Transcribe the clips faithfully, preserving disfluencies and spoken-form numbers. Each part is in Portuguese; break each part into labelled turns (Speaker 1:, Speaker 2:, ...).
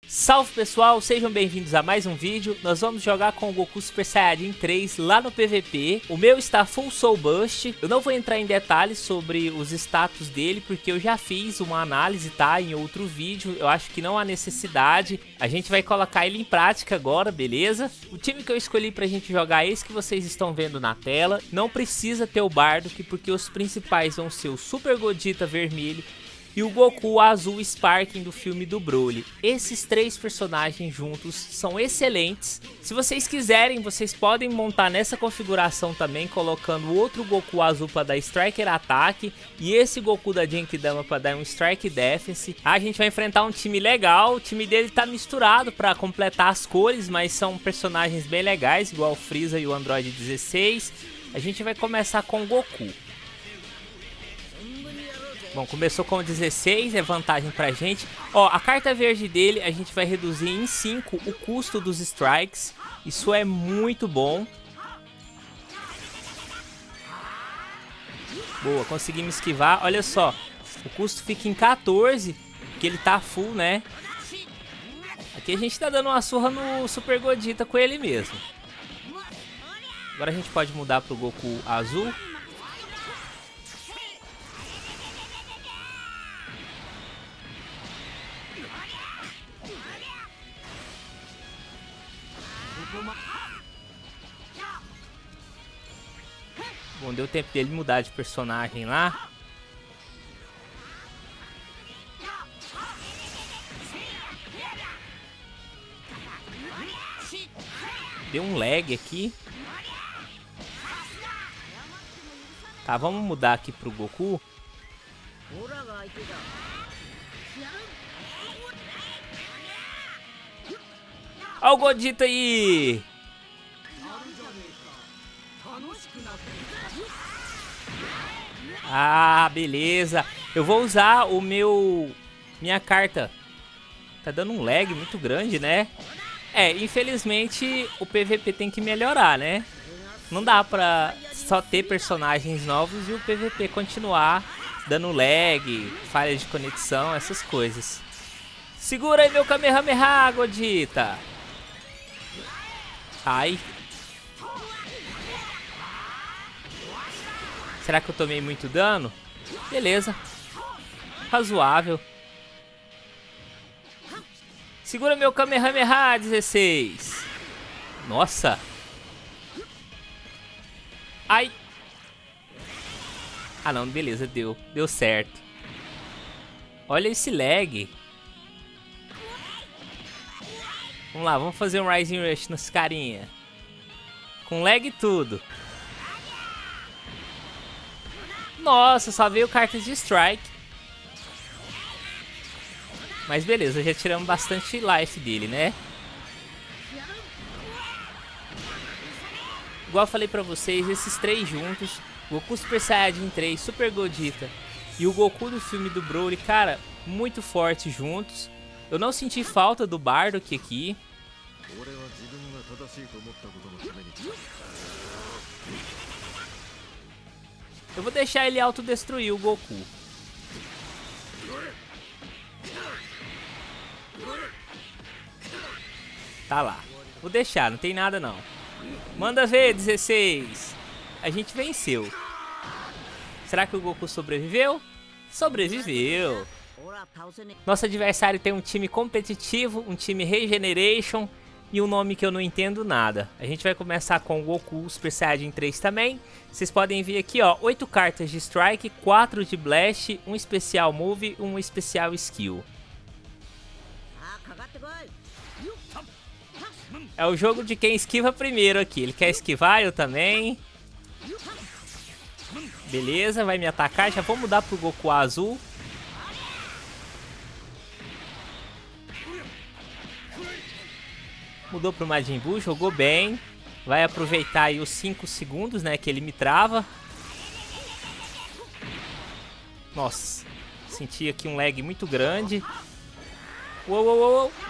Speaker 1: Salve pessoal, sejam bem-vindos a mais um vídeo. Nós vamos jogar com o Goku Super Saiyajin três lá no P V P. O meu está Full Soul Bust. Eu não vou entrar em detalhes sobre os status dele, porque eu já fiz uma análise, tá? Em outro vídeo. Eu acho que não há necessidade. A gente vai colocar ele em prática agora, beleza? O time que eu escolhi pra gente jogar é esse que vocês estão vendo na tela. Não precisa ter o Bardock, porque os principais vão ser o Super Gogeta vermelho e o Goku azul Sparking do filme do Broly. Esses três personagens juntos são excelentes. Se vocês quiserem, vocês podem montar nessa configuração também, colocando outro Goku azul para dar Striker Ataque e esse Goku da Genkidama para dar um Strike Defense. A gente vai enfrentar um time legal, o time dele tá misturado para completar as cores, mas são personagens bem legais, igual o Freeza e o Android dezesseis. A gente vai começar com o Goku. Bom, começou com dezesseis, é vantagem pra gente. Ó, a carta verde dele a gente vai reduzir em cinco o custo dos strikes. Isso é muito bom. Boa, conseguimos esquivar. Olha só, o custo fica em quatorze, porque ele tá full, né? Aqui a gente tá dando uma surra no Super Gogeta com ele mesmo. Agora a gente pode mudar pro Goku azul. Bom, deu tempo dele mudar de personagem lá. Deu um lag aqui. Tá, vamos mudar aqui pro Goku. Olha o Gogeta aí! Ah, beleza. Eu vou usar o meu... Minha carta. Tá dando um lag muito grande, né? É, infelizmente o P V P tem que melhorar, né? Não dá pra só ter personagens novos e o P V P continuar dando lag, falha de conexão, essas coisas. Segura aí meu Kamehameha, Gogeta! Ai. Será que eu tomei muito dano? Beleza. Razoável. Segura meu Kamehameha dezesseis. Nossa. Ai. Ah não, beleza, deu. Deu certo. Olha esse lag. Vamos lá, vamos fazer um Rising Rush nesse carinha. Com lag e tudo. Nossa, só veio cartas de strike. Mas beleza, já tiramos bastante life dele, né? Igual eu falei pra vocês, esses três juntos, Goku Super Saiyajin três, Super Gogeta e o Goku do filme do Broly, cara, muito fortes juntos. Eu não senti falta do Bardock aqui. Eu vou deixar ele autodestruir o Goku. Tá lá. Vou deixar, não tem nada não. Manda ver, dezesseis. A gente venceu. Será que o Goku sobreviveu? Sobreviveu. Nosso adversário tem um time competitivo, um time Regeneration e um nome que eu não entendo nada. A gente vai começar com o Goku Super Saiyajin três também. Vocês podem ver aqui, ó, oito cartas de Strike, quatro de Blast, um especial Move e um especial Skill. É o jogo de quem esquiva primeiro aqui. Ele quer esquivar, eu também. Beleza, vai me atacar. Já vou mudar pro Goku azul. Mudou pro Majin Buu, jogou bem. Vai aproveitar aí os cinco segundos, né, que ele me trava. Nossa, senti aqui um lag muito grande. Uou, uou, uou, uou.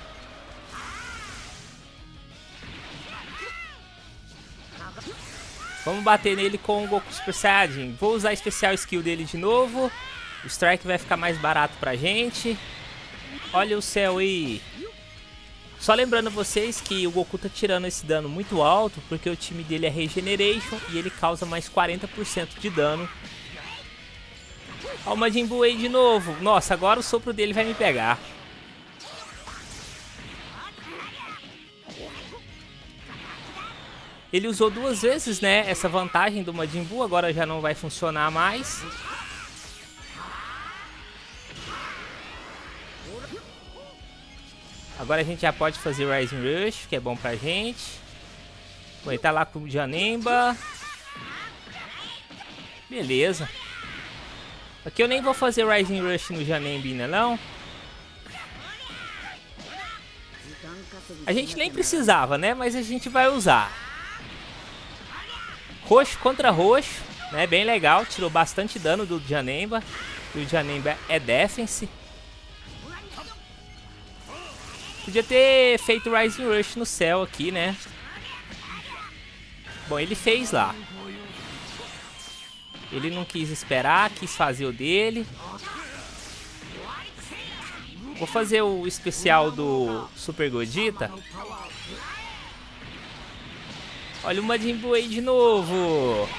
Speaker 1: Vamos bater nele com o Goku Super Saiyajin. Vou usar a especial skill dele de novo. O strike vai ficar mais barato pra gente. Olha o céu aí. Só lembrando vocês que o Goku tá tirando esse dano muito alto porque o time dele é Regeneration e ele causa mais quarenta por cento de dano. Ó, o Majin Buu aí de novo. Nossa, agora o sopro dele vai me pegar. Ele usou duas vezes, né, essa vantagem do Majin Buu, agora já não vai funcionar mais. Agora a gente já pode fazer Rising Rush, que é bom pra gente. Bom, ele tá lá com o Janemba. Beleza. Aqui eu nem vou fazer Rising Rush no Janemba ainda, não. A gente nem precisava, né? Mas a gente vai usar. Roxo contra roxo, né? Bem legal. Tirou bastante dano do Janemba. E o Janemba é defense. Podia ter feito Rising Rush no céu aqui, né? Bom, ele fez lá. Ele não quis esperar, quis fazer o dele. Vou fazer o especial do Super Gogeta. Olha o Majin Buu aí de novo.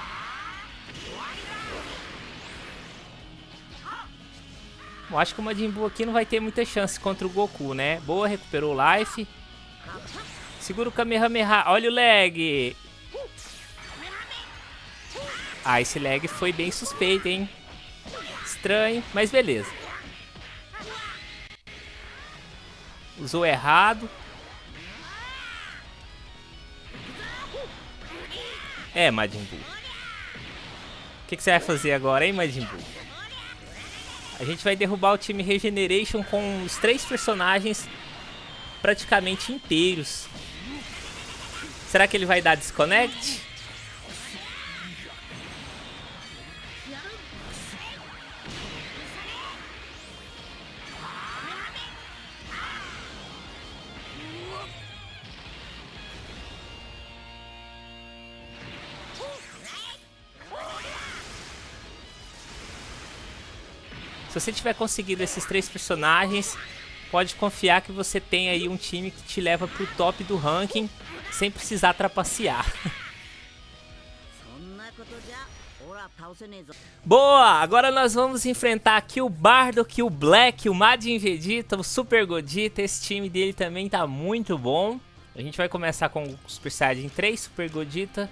Speaker 1: Bom, acho que o Majin Buu aqui não vai ter muita chance contra o Goku, né? Boa, recuperou o life. Segura o Kamehameha. Olha o lag. Ah, esse lag foi bem suspeito, hein? Estranho, mas beleza. Usou errado. É, Majin Buu. O que, que você vai fazer agora, hein, Majin Buu? A gente vai derrubar o time Regeneration com os três personagens praticamente inteiros. Será que ele vai dar desconnect? Se você tiver conseguido esses três personagens, pode confiar que você tem aí um time que te leva pro top do ranking sem precisar trapacear. Boa! Agora nós vamos enfrentar aqui o Bardock, o Black, o Majin Vegeta, o Super Gogeta. Esse time dele também tá muito bom. A gente vai começar com o Super Saiyajin três, Super Gogeta.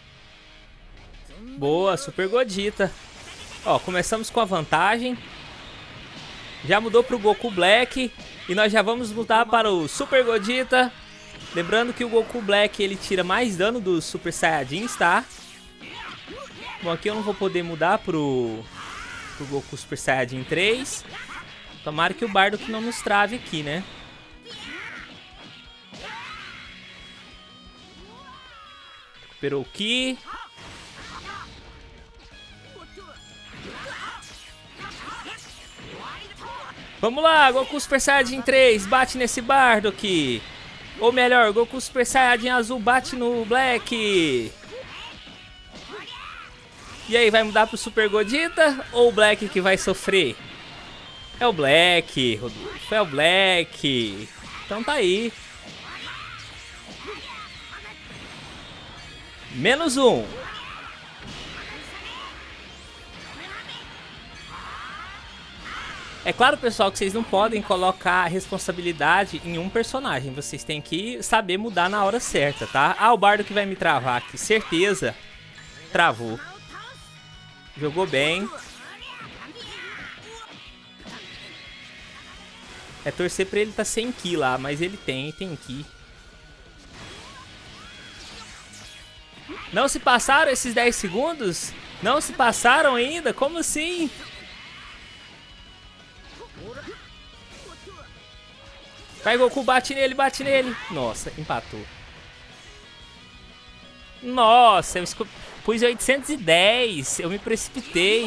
Speaker 1: Boa, Super Gogeta. Ó, começamos com a vantagem. Já mudou para o Goku Black e nós já vamos mudar para o Super Gogeta. Lembrando que o Goku Black ele tira mais dano dos Super Saiyajins, tá? Bom, aqui eu não vou poder mudar pro, pro Goku Super Saiyajin três. Tomara que o Bardock não nos trave aqui, né? Recuperou o Ki. Vamos lá, Goku Super Saiyajin três, bate nesse Bardock. Ou melhor, Goku Super Saiyajin azul bate no Black. E aí, vai mudar pro Super Gogeta ou o Black que vai sofrer? É o Black, Rodolfo, é o Black. Então tá aí. Menos um. É claro, pessoal, que vocês não podem colocar a responsabilidade em um personagem. Vocês têm que saber mudar na hora certa, tá? Ah, o Bardock vai me travar aqui. Certeza. Travou. Jogou bem. É torcer pra ele tá sem Ki lá, mas ele tem, tem Ki. Não se passaram esses dez segundos? Não se passaram ainda? Como assim? Vai, Goku, bate nele, bate nele. Nossa, empatou. Nossa, eu esco... pus oitocentos e dez. Eu me precipitei.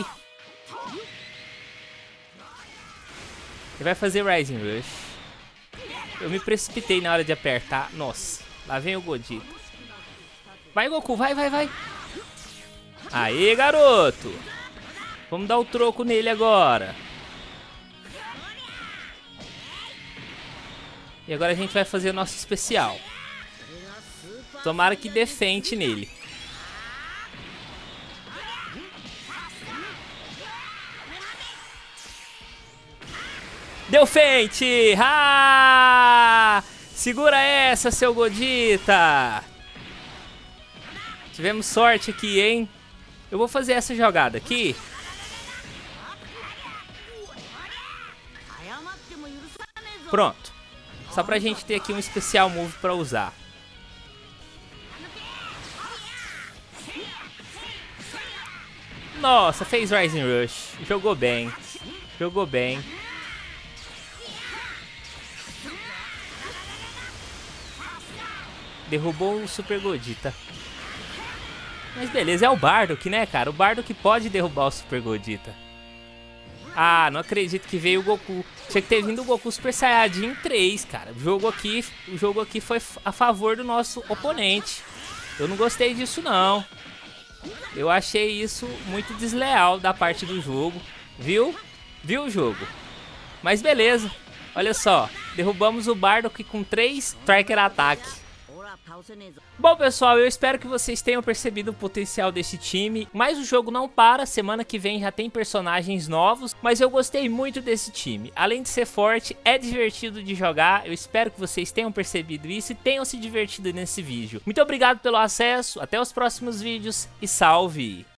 Speaker 1: Ele vai fazer Rising Rush. Eu me precipitei na hora de apertar. Nossa, lá vem o Gogeta. Vai, Goku, vai, vai, vai. Aê, garoto. Vamos dar o troco nele agora. E agora a gente vai fazer o nosso especial. Tomara que defende nele. Deu fente! Ah! Segura essa, seu Godita! Tivemos sorte aqui, hein? Eu vou fazer essa jogada aqui. Pronto. Só pra gente ter aqui um especial move pra usar. Nossa, fez Rising Rush. Jogou bem. Jogou bem. Derrubou o Super Godita. Mas beleza, é o Bardock, né, cara? O Bardock pode derrubar o Super Godita. Ah, não acredito que veio o Goku. Tinha que ter vindo o Goku Super Saiyajin três, cara. O jogo aqui, o jogo aqui foi a favor do nosso oponente. Eu não gostei disso, não. Eu achei isso muito desleal da parte do jogo. Viu? Viu o jogo? Mas beleza. Olha só. Derrubamos o Bardock com três Striker Attack. Bom, pessoal, eu espero que vocês tenham percebido o potencial desse time, mas o jogo não para, semana que vem já tem personagens novos, mas eu gostei muito desse time. Além de ser forte, é divertido de jogar, eu espero que vocês tenham percebido isso e tenham se divertido nesse vídeo. Muito obrigado pelo acesso, até os próximos vídeos e salve!